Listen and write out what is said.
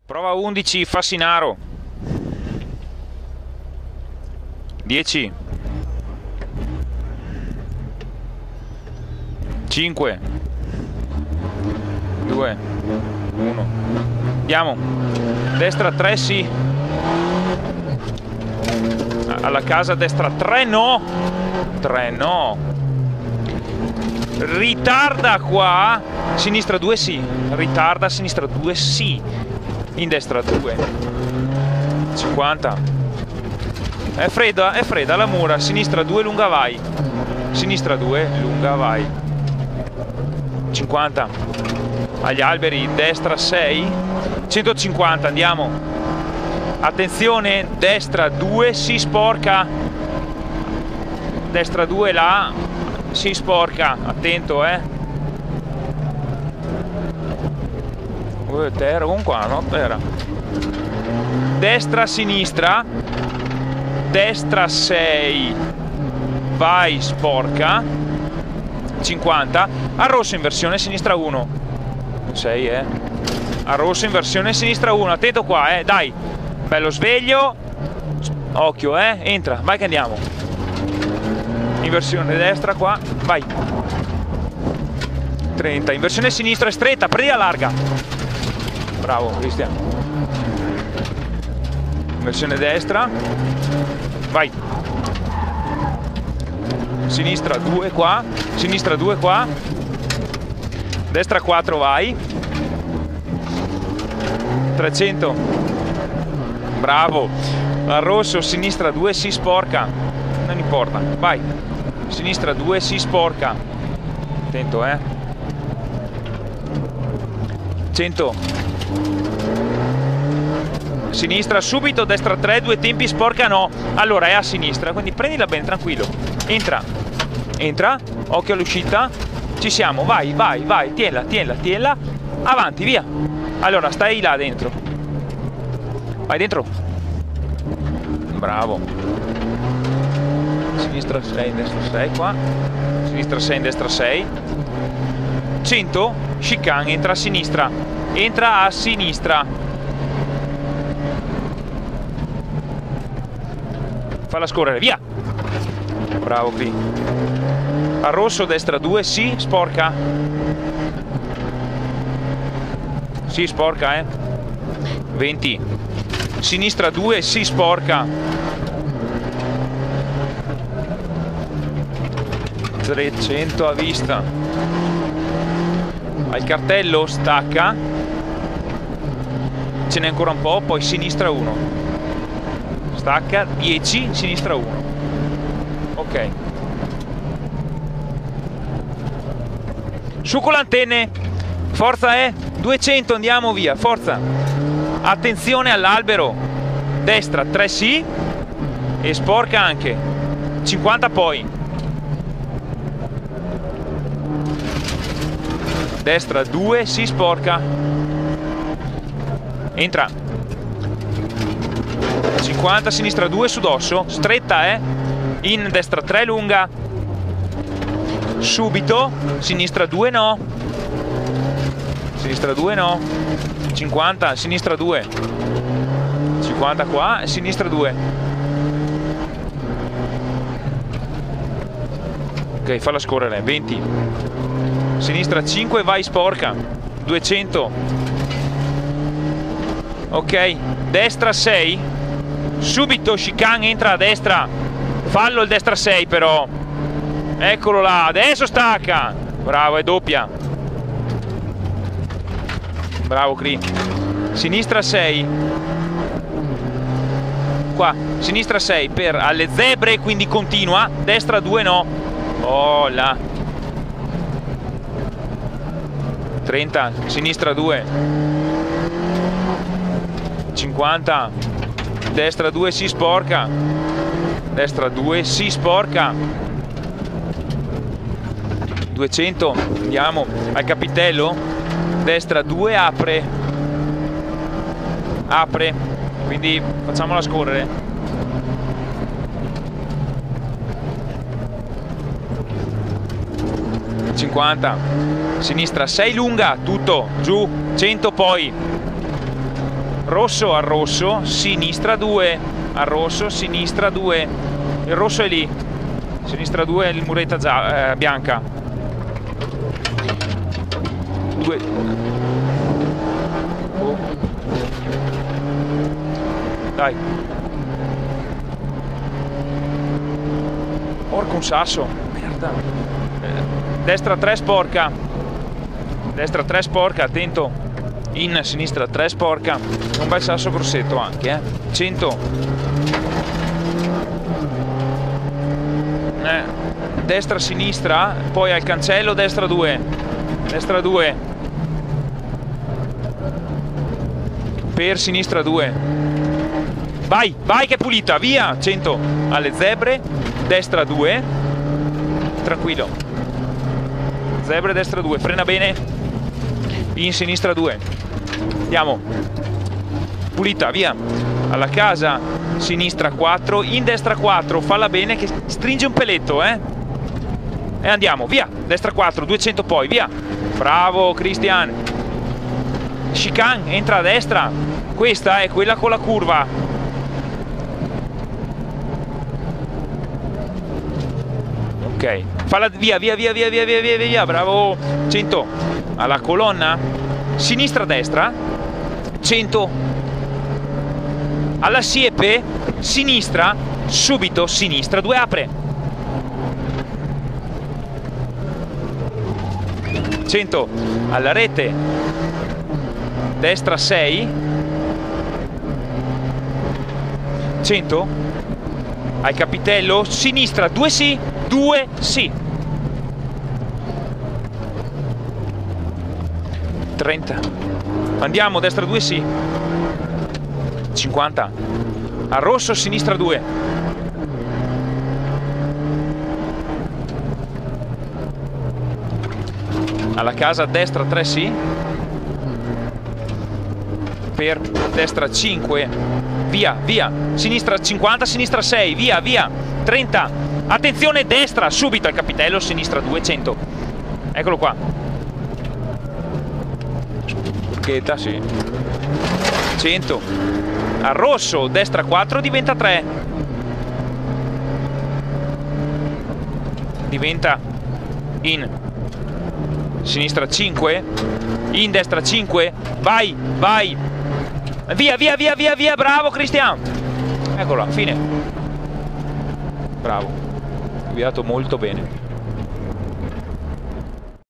Prova 11, Fassinaro. 10. 5. 2. 1. Andiamo. Destra 3 sì. Alla casa destra 3 no. 3 no. Ritarda qua. Sinistra 2 sì. Ritarda, sinistra 2 sì. In destra 2. 50. È fredda la mura. Sinistra 2, lunga vai. Sinistra 2, lunga vai. 50. Agli alberi, destra 6. 150, andiamo. Attenzione, destra 2, si sporca. Destra 2 là, si sporca. Attento, terra, con qua, no? Terra. Destra, sinistra. Destra 6. Vai, sporca. 50. A rosso in versione sinistra 1. 6, A rosso in versione sinistra 1. Attento qua, dai. Bello sveglio. Occhio, entra. Vai che andiamo. Inversione destra qua. Vai. 30. Inversione sinistra è stretta. Prendi la larga. Bravo, Cristian. Inversione destra. Vai. Sinistra 2 qua. Sinistra 2 qua. Destra 4 vai. 300. Bravo. Al rosso sinistra 2 si sporca. Non importa. Vai. Sinistra 2 si sporca. Attento, 100. Sinistra subito, destra 3, 2 tempi, sporca no. Allora è a sinistra, quindi prendila bene, tranquillo. Entra. Entra. Occhio all'uscita. Ci siamo, vai, vai, vai. Tienla. Avanti, via. Allora, stai là dentro. Vai dentro. Bravo. Sinistra 6, destra 6 qua. Sinistra 6, destra 6. 100. Chicane, entra a sinistra. Entra a sinistra. Falla scorrere, via. Bravo qui. A rosso, destra 2, sì, sporca. Sì, sporca, 20. Sinistra 2, sì, sporca. 300 a vista. Al cartello, stacca. Ce n'è ancora un po', poi sinistra 1. Stacca, 10, sinistra 1. Ok. Su con le antenne. Forza, 200, andiamo via, forza. Attenzione all'albero. Destra 3 sì. E sporca anche. 50 poi. Destra 2 si sporca. Entra. 50, sinistra 2 su dosso. Stretta, In destra 3 lunga. Subito. Sinistra 2 no. Sinistra 2 no. 50, sinistra 2. 50 qua, sinistra 2. Ok, falla scorrere. 20. Sinistra 5, vai sporca. 200. Ok, destra 6. Subito chicane, entra a destra. Fallo il destra 6 però. Eccolo là, adesso stacca. Bravo, è doppia. Bravo Cri. Sinistra 6. Qua, sinistra 6 per alle zebre, quindi continua. Destra 2 no. Oh là. 30, sinistra 2. 50. Destra 2 si sporca. Destra 2 si sporca. 200. Andiamo al capitello. Destra 2 apre. Apre. Quindi facciamola scorrere. 50. Sinistra 6 lunga. Tutto. Giù. 100 poi. rosso al rosso, sinistra 2, al rosso, sinistra 2, il rosso è lì, sinistra 2, il muretta bianca, 2, dai, porco un sasso, merda, destra 3 sporca, destra 3 sporca, attento, in sinistra 3 sporca, un bel sasso grossetto anche, 100, destra sinistra, poi al cancello destra 2, destra 2, per sinistra 2, vai, vai che è pulita, via, 100, alle zebre, destra 2, tranquillo, zebre destra 2, frena bene, in sinistra 2, andiamo, pulita, via, alla casa, sinistra 4, in destra 4, falla bene che stringe un peletto, e andiamo, via, destra 4, 200 poi, via, bravo Christian, chicane, entra a destra, questa è quella con la curva, ok, falla via, via, via, via, via, via, via, via, bravo, 100, alla colonna, sinistra destra, 100, alla siepe, sinistra, subito, sinistra, 2 apre, 100, alla rete, destra 6, 100, al capitello, sinistra, 2 sì, 2 sì, 30, andiamo, destra 2 sì, 50, al rosso, sinistra 2, alla casa, destra 3 sì, per destra 5, via, via, sinistra 50, sinistra 6, via, via, 30, attenzione, destra, subito al capitello, sinistra 2, 100, eccolo qua, scheda, sì, 100, al rosso, destra 4, diventa 3, diventa in sinistra 5, in destra 5, vai, vai, via, via, via, via, via, bravo Cristian, eccolo, fine, bravo, guidato molto bene.